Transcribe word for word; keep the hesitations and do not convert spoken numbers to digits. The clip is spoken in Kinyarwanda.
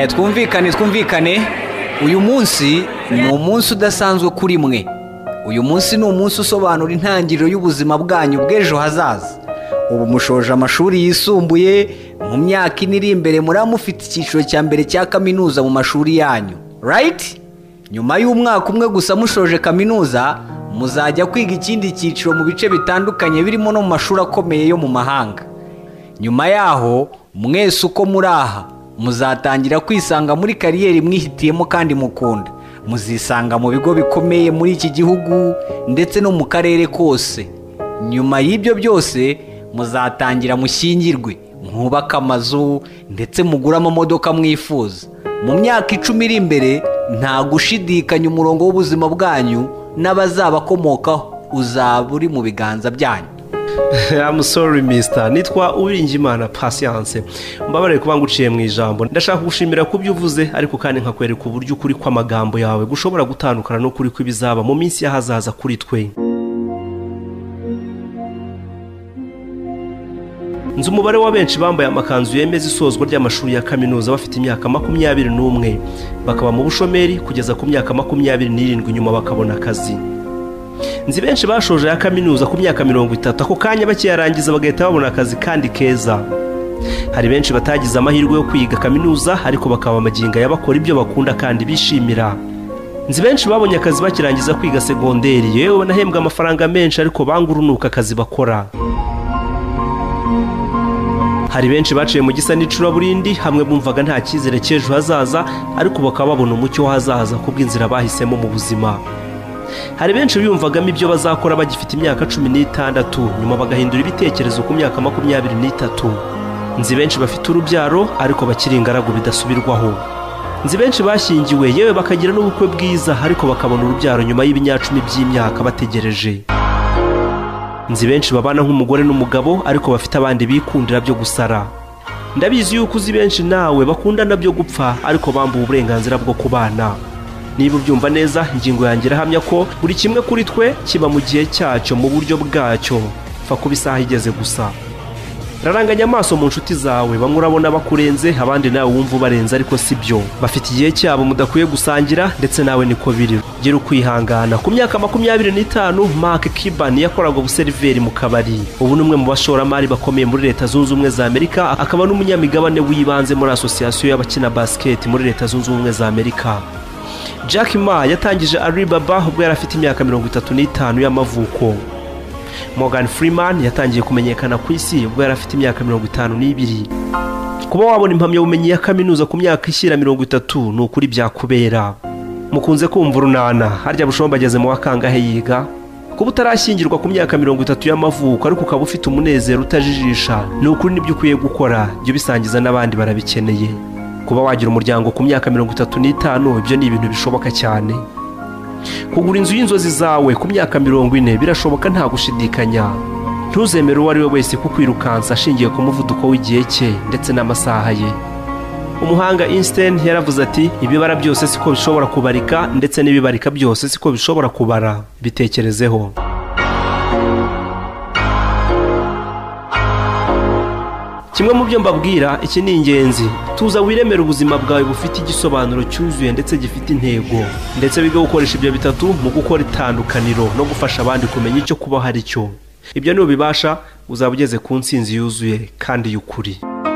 eh twumvikane twumvikane uyu munsi ni umunsi udasanzwe kuri mwe. Uyu munsi ni umunsi usobanura intangiriro y'ubuzima bwanyu bw'ejo hazaza. Ubu mushoje amashuri yisumbuye, mu myaka ine iri imbere muraba mufite icyiciro cya mbere cya kaminuza mu mashuri yanyu, right? Nyuma y'umwaka umwe gusa mushoje kaminuza, muzajya kwiga ikindi cyiciro mu bice bitandukanye birimo no mu mashuri akomeye yo mu mahanga. Nyuma yaho mwese uko muraha muzatangira kwisanga muri kariyeri mwihitiyemo kandi mukunda. Muzisanga mu bigo bikomeye muri iki gihugu ndetse no mu karere kose. Nyuma y'ibyo byose muzatangira mushyingirwe, mwubake amazu ndetse mugure amamodoka mwifuza. Mu myaka icumi iri imbere nta gushidikanya umurongo w'ubuzima bwanyu n'abazabakomokaho uzaba uri mu biganza byanyu. I'm sorry mister, nitwa Uwiringimana Patience. Mbabare kuba nguciye mu ijambo. Ndashaka gushimira ku byo uvuze, ariko kandi nkakwereka uburyo ukuri kw'amagambo yawe gushobora gutandukana no kuri kw'ibizaba mu minsi y'ahazaza kuri twe. Nzi umubare wa benshi bambaye amakanzu yemeza isozwa ry'amashuri ya kaminuza bafite imyaka makumyabiri n'umwe, bakaba mu bushomeri kugeza ku myaka makumyabiri n'irindwi nyuma bakabona akazi. Nzi benshi bashoje ya kaminuza ku myaka mirongo itatu, ako kanya bakiyarangiza bagahita babona akazi kandi keza. Hari benshi batagize amahirwe yo kwiga kaminuza ariko bakaba amaginga y'abakora ibyo bakunda kandi bishimira. Nzi benshi babonye akazi bakirangiza kwiga segonderi, yewe banahembwa amafaranga menshi ariko banga urunuka akazi bakora. Hari benshi baciye mu gisa n'icuraburindi, hamwe bumvaga nta cyizere cy'ejo hazaza ariko bakaba babona umucyo w'ahazaza kubw'inzira bahisemo mu buzima. Hari benshi biyumvagamo ibyo bazakora bagifite imyaka cumi n'itandatu, nyuma bagahindura ibitekerezo ku myaka makumyabiri n'itatu. Nzi benshi bafite urubyaro ariko bakiri ingaragu bidasubirwaho. Nzi benshi bashyingiwe, yewe bakagira n'ubukwe bwiza ariko bakabona urubyaro nyuma y'ibinyacumi by'imyaka bategereje. Nzi benshi babana nk'umugore n'umugabo ariko bafite abandi bikundira byo gusara. Ndabizi yuko uzi benshi nawe bakundana byo gupfa ariko bambuwe uburenganzira bwo kubana. Niba ubyumva neza, ingingo yanjye irahamya ko buri kimwe kuri twe kiba mu gihe cyacyo mu buryo bwacyo, fa kuba isaha igeze gusa. Raranganya amaso mu nshuti zawe, bamwe urabona bakurenze abandi nawe wumva ubarenze ariko si byo. Bafite igihe cyabo mudakwiye gusangira ndetse nawe niko biri. Gira ukwihangana. Ku myaka makumyabiri n'itanu, Mark Cuban yakoraga ubuseriveri mu kabari. Ubu ni umwe mu bashoramari bakomeye muri Leta Zunze Ubumwe za Amerika, akaba n'umunyamigabane w'ibanze muri asosiyasiyo y'abakina basket muri Leta Zunze Ubumwe za Amerika. Jack Ma yatangije Reba ubwo yari afite imyaka mirongo itatu n'itanu y'amavuko. Morgan Freeman yatangiye kumenyekana ku isi ubwo yari afite imyaka mirongo itanu n'ibiri. Kuba wabona impamyabumenyi ya kaminuza ku myaka ishyira mirongo itatu ni ukuri byakubera. Mukunze kumva urunana, harya bushomba ageze mu wakangahe yiga? Kuba utarashyingirwa ku myaka mirongo itatu y'amavuko ariko ukaba ufite umunezero utajijisha, ni ukuri nibyo ukwiye gukora, byo bisangiza n'abandi barabikeneye. Kuba wagira umuryango ku myaka mirongo itatu n'itanu, ibyo ni ibintu bishoboka cyane. Kugura inzu y'inzozi zawe ku myaka mirongo ine birashoboka nta gushidikanya. Ntuzemere uwo ari we wese kukwirukansa ashingiye ku muvuduko w'igihe cye ndetse n'amasaha ye. Umuhanga Einstein yaravuze ati, ibibara byose siko bishobora kubarika ndetse n'ibibarika byose siko bishobora kubara. Bitekerezeho. Kimwe mu byo mbabwira, iki ni ingenzi. Tuza wiremera ubuzima bwawe bufite igisobanuro cyuzuye ndetse gifite intego, ndetse biga gukoresha ibyo bitatu mu gukora itandukaniro no gufasha abandi kumenya icyo kuba hari cyo. Ibyo nubibasha uzaba ugeze ku ntsinzi yuzuye kandi y'ukuri.